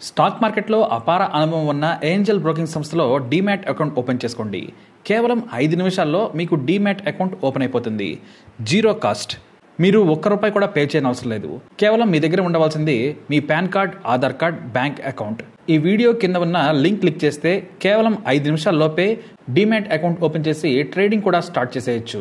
Stock మార్కెట్లో అపార అనుభవం ఉన్న ఏంజల్ బ్రోకింగ్ సంస్థలో డీమ్యాట్ అకౌంట్ ఓపెన్ చేసుకోండి. కేవలం 5 నిమిషాల్లో మీకు డీమ్యాట్ అకౌంట్ ఓపెన్ అయిపోతుంది. Zero cost. మీరు ₹1 కూడా పే చేయని అవసరం లేదు. కేవలం మీ దగ్గర ఉండవలసింది మీ PAN card, Aadhaar card, bank account. ఈ వీడియో కింద ఉన్న లింక్ క్లిక్ చేస్తే కేవలం 5 నిమిషాల్లోపే డీమ్యాట్ అకౌంట్ ఓపెన్ చేసి ట్రేడింగ్ కూడా స్టార్ట్ చేసేయచ్చు.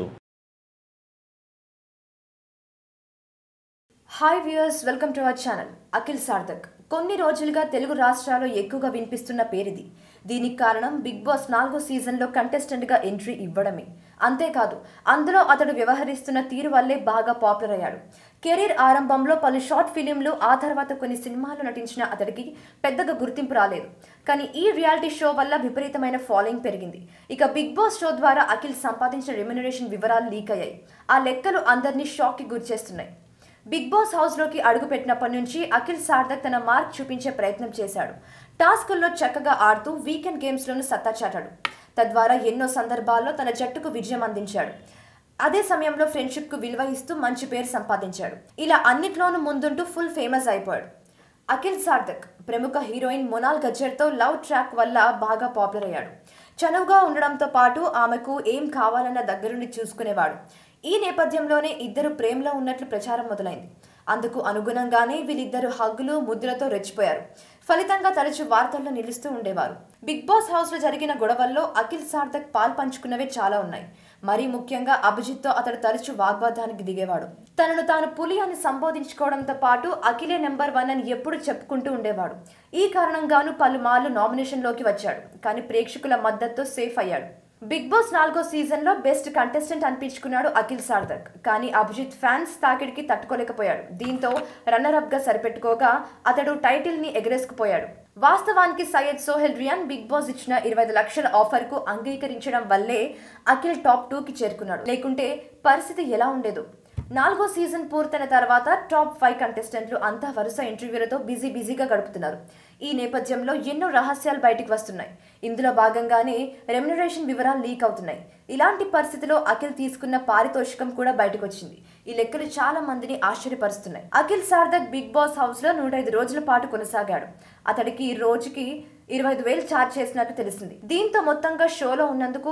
Hi viewers, welcome to our channel. Akhil Sarthak కొన్ని రోజులుగా తెలుగు రాష్ట్రాల్లో ఎక్కువగా వినిపిస్తున్న పేరిది. దీనికి కారణం బిగ్ బాస్ 4వ సీజన్లో కంటెస్టెంట్గా ఎంట్రీ ఇవ్వడమే. అంతేకాదు, అందులో అతడు వ్యవహరిస్తున్న తీరు వల్లే బాగా పాపులర్ అయ్యాడు. కెరీర్ ఆరంభంలో పలు షార్ట్ ఫిలింలు, ఆ తర్వాత కొన్ని సినిమాలు నటించిన అతడికి పెద్దగా గుర్తింపు రాలేదు. కానీ ఈ రియాలిటీ షో వల్ల విపరీతమైన ఫాలోయింగ్ పెరిగింది. ఇక బిగ్ బాస్ షో ద్వారా అఖిల్ సంపాదించిన రెమ్యునరేషన్ వివరాలు లీక్ అయ్యాయి. ఆ లెక్కలు అందరినీ షాక్కి గురిచేస్తున్నాయి. బిగ్ బాస్ హౌస్లోకి అడుగుపెట్టినప్పటి నుంచి అఖిల్ సార్థక్ తన మార్క్ చూపించే ప్రయత్నం చేశాడు. టాస్కుల్లో చక్కగా ఆడుతూ వీకెండ్ గేమ్స్లోనూ సత్తా చాటాడు. తద్వారా ఎన్నో సందర్భాల్లో తన జట్టుకు విజయం అందించాడు. అదే సమయంలో ఫ్రెండ్షిప్కు విలువ ఇస్తూ మంచి పేరు సంపాదించాడు. ఇలా అన్నిట్లోనూ ముందుంటూ ఫుల్ ఫేమస్ అయిపోయాడు. అఖిల్ సార్థక్ ప్రముఖ హీరోయిన్ మొనాల్ గజ్జర్తో లవ్ ట్రాక్ వల్ల బాగా పాపులర్ అయ్యాడు. చనువుగా ఉండడంతో పాటు ఆమెకు ఏం కావాలన్న దగ్గరుండి చూసుకునేవాడు. ఈ నేపథ్యంలోనే ఇద్దరు ప్రేమలో ఉన్నట్లు ప్రచారం మొదలైంది. అందుకు అనుగుణంగానే వీళ్ళిద్దరు హగ్గులు, ముద్దులతో రెచ్చిపోయారు. ఫలితంగా తరచూ వార్తల్లో నిలుస్తూ ఉండేవారు. బిగ్ బాస్ హౌస్లో జరిగిన గొడవల్లో అఖిల్ సార్థక్ పాల్పంచుకున్నవే చాలా ఉన్నాయి. మరీ ముఖ్యంగా అభిజిత్తో అతడు తరచూ వాగ్వాదానికి దిగేవాడు. తనను తాను పులి అని సంబోధించుకోవడంతో పాటు అఖిలే నెంబర్ 1 అని ఎప్పుడు చెప్పుకుంటూ ఉండేవాడు. ఈ కారణంగానూ పలుమార్లు నామినేషన్లోకి వచ్చాడు. కానీ ప్రేక్షకుల మద్దతుతో సేఫ్ అయ్యాడు. బిగ్ బాస్ 4వ సీజన్లో బెస్ట్ కంటెస్టెంట్ అనిపించుకున్నాడు అఖిల్ సార్థక్. కానీ అభిజిత్ ఫ్యాన్స్ తాకిడికి తట్టుకోలేకపోయాడు. దీంతో రన్నరప్గా సరిపెట్టుకోగా అతడు టైటిల్ని ఎగరేసుకుపోయాడు. వాస్తవానికి సయ్యద్ సోహెల్ రియాన్ బిగ్ బాస్ ఇచ్చిన 25 లక్షల ఆఫర్కు అంగీకరించడం వల్లే అఖిల్ టాప్ 2కి చేరుకున్నాడు. లేకుంటే పరిస్థితి ఎలా ఉండేదో. 4వ సీజన్ పూర్తయిన తర్వాత టాప్ 5 కంటెస్టెంట్లు అంతా వరుస ఇంటర్వ్యూలతో బిజీగా గడుపుతున్నారు. ఈ నేపథ్యంలో ఎన్నో రహస్యాలు బయటకు వస్తున్నాయి. ఇందులో భాగంగానే రెమ్యునరేషన్ వివరాలు లీక్ అవుతున్నాయి. ఇలాంటి పరిస్థితిలో అఖిల్ తీసుకున్న పారితోషికం కూడా బయటకు వచ్చింది. ఈ లెక్కలు చాలా మందిని ఆశ్చర్యపరుస్తున్నాయి. అఖిల్ సార్థక్ బిగ్ బాస్ హౌస్లో 105 రోజుల పాటు కొనసాగాడు. అతడికి రోజుకి 25,000 ఛార్జ్ చేసినట్టు తెలిసింది. దీంతో మొత్తంగా షోలో ఉన్నందుకు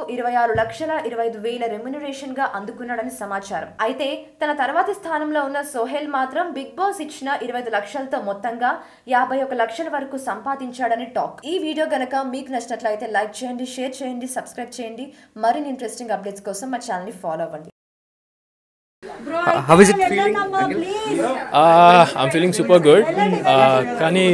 26,25,000 రెమ్యునరేషన్ గా అందుకున్నాడని సమాచారం. అయితే తన తర్వాతి స్థానంలో ఉన్న సోహెల్ మాత్రం బిగ్ బాస్ ఇచ్చిన 25 లక్షలతో మొత్తంగా 51 లక్షల వరకు సంపాదించాడని టాక్. ఈ వీడియో గనక మీకు నచ్చినట్లయితే లైక్ చేయండి, షేర్ చేయండి, సబ్స్క్రైబ్ చేయండి. మరిన్ని ఇంట్రెస్టింగ్ అప్డేట్స్ కోసం మా ఛానల్ ని ఫాలో అవ్వండి. How is it feeling? I'm feeling super good. కానీ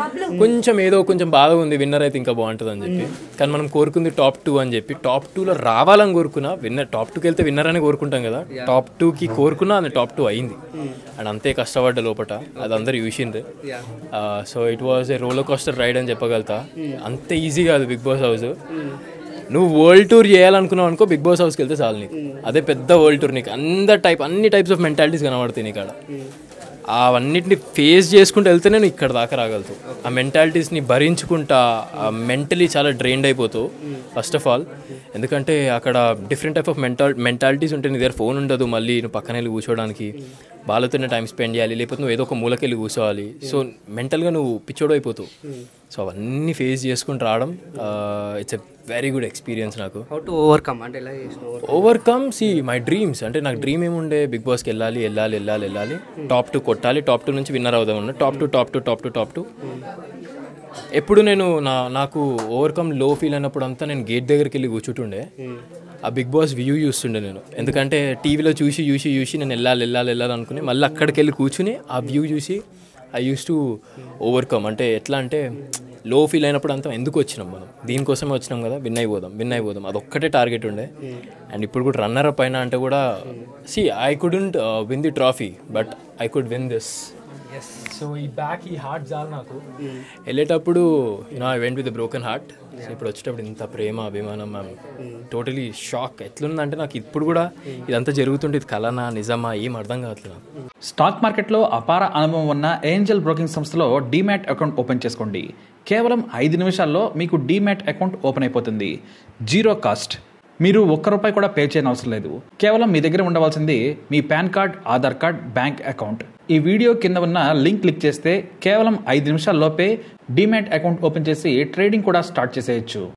కొంచెం బాగా ఉంది. విన్నర్ అయితే ఇంకా బాగుంటుంది అని చెప్పి. కానీ మనం కోరుకుంది టాప్ 2 అని చెప్పి. టాప్ 2లో రావాలని కోరుకున్నా. విన్నర్ టాప్ 2కి వెళ్తే విన్నర్ అని కోరుకుంటాం కదా. టాప్ 2కి కోరుకున్నా అది టాప్ 2 అయింది. అండ్ అంతే కష్టపడ్డ లోపల అది అందరు చూసిండ్రు. So it was a roller coaster ride అని చెప్పగలుగుతా. అంత ఈజీ కాదు బిగ్ బాస్ హౌస్. నువ్వు వరల్డ్ టూర్ చేయాలనుకున్నావు అనుకో, బిగ్ బాస్ హౌస్కి వెళ్తే చాలు నీకు. అదే పెద్ద వరల్డ్ టూర్. నీకు అన్ని టైప్స్ ఆఫ్ మెంటాలిటీస్ కనబడతాయి నీకు అక్కడ. అవన్నిటిని ఫేస్ చేసుకుంటూ వెళ్తేనే నువ్వు ఇక్కడ దాకా రాగలుగుతావు. ఆ మెంటాలిటీస్ని భరించుకుంటా మెంటలీ చాలా డ్రైన్డ్ అయిపోతావు ఫస్ట్ ఆఫ్ ఆల్. ఎందుకంటే అక్కడ డిఫరెంట్ టైప్ ఆఫ్ మెంటాలిటీస్ ఉంటాయి. నీ దగ్గర ఫోన్ ఉండదు, మళ్ళీ నువ్వు పక్కన వెళ్ళి కూర్చోడానికి వాళ్ళతోనే టైం స్పెండ్ చేయాలి, లేకపోతే నువ్వు ఏదో ఒక మూలకెళ్ళి కూర్చోవాలి. సో మెంటల్గా నువ్వు పిచ్చోడు అయిపోతావు. సో అవన్నీ ఫేస్ చేసుకుంటూ రావడం it's a very good experience నాకు. How to overcome అంటే ఎలా చేసినావు? Overcome my dreams. అంటే నాకు డ్రీమ్ ఏముండే, బిగ్ బాస్కి వెళ్ళాలి, టాప్ 2 కొట్టాలి, టాప్ 2 నుంచి విన్నర్ అవుదాం ఉన్నా. టాప్ 2 ఎప్పుడు నేను నాకు ఓవర్కమ్ లో ఫీల్ అయినప్పుడు అంతా నేను గేట్ దగ్గరికి వెళ్ళి కూర్చుంటుండే. ఆ బిగ్ బాస్ వ్యూ చూస్తుండే నేను. ఎందుకంటే టీవీలో చూసి నేను వెళ్ళాలి అనుకుని మళ్ళీ అక్కడికి వెళ్ళి కూర్చుని ఆ వ్యూ చూసి ఐ యూస్ టు ఓవర్కమ్. అంటే ఎట్లా అంటే లో ఫీల్ అయినప్పుడు అంతా ఎందుకు వచ్చినాం, మనం దీనికోసమే వచ్చినాం కదా, విన్ అయిపోదాం అదొక్కటే టార్గెట్ ఉండే. అండ్ ఇప్పుడు కూడా రన్నర్ అప్ అయినా అంటే కూడా I couldn't win the trophy but I could win this. So ఈ హార్ట్ చాలు నాకు. వెళ్ళేటప్పుడు I went with broken heart. So ఇప్పుడు వచ్చేటప్పుడు ఇంత ప్రేమ, అభిమానం, టోటలీ షాక్. ఎట్లుందంటే నాకు ఇప్పుడు కూడా ఇదంతా జరుగుతుంటే ఇది కలనా నిజమా ఏం అర్థం కావట్లేదు. స్టాక్ మార్కెట్లో అపార అనుభవం ఉన్న ఏంజల్ బ్రోకింగ్ సంస్థలో డీమ్యాట్ అకౌంట్ ఓపెన్ చేసుకోండి. కేవలం 5 నిమిషాల్లో మీకు డీమ్యాట్ అకౌంట్ ఓపెన్ అయిపోతుంది. Zero cost. మీరు ₹1 కూడా పే చేయని అవసరం లేదు. కేవలం మీ దగ్గర ఉండవలసింది మీ PAN card, Aadhaar card, bank account. ఈ వీడియో కింద ఉన్న లింక్ క్లిక్ చేస్తే కేవలం 5 నిమిషాల్లోపే డీమ్యాట్ అకౌంట్ ఓపెన్ చేసి ట్రేడింగ్ కూడా స్టార్ట్ చేసేయచ్చు.